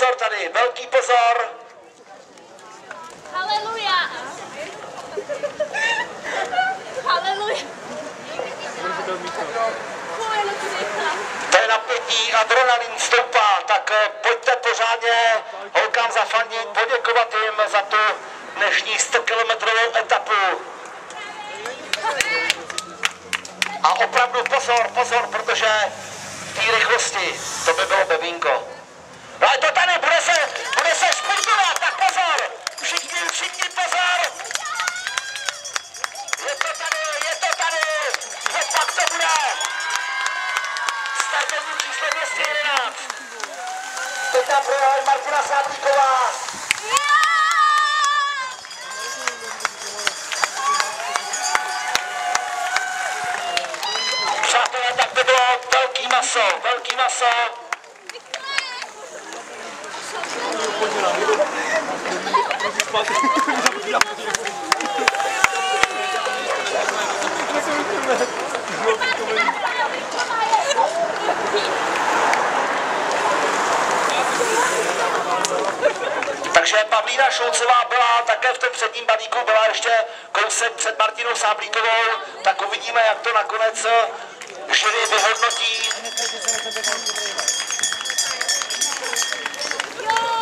pozor tady, velký pozor. Haleluja. Haleluja. To je napětí, adrenalin stoupá, tak pojďte pořádně holkám zafandit, poděkovat jim za tu dnešní 100kilometrovou etapu. A opravdu pozor, protože v té rychlosti to by bylo bebínko. No je to tady, bude se špurtovat, tak pozor, všichni pozor. Je to tady, no pak to bude. Startovní číslo 211. Teď tam projela Martina Sáblíková. Přátelé, tak to bylo velký maso. Takže Pavlína Šulcová byla také v tom předním balíku, byla ještě kousek před Martinou Sáblíkovou, tak uvidíme, jak to nakonec jury vyhodnotí.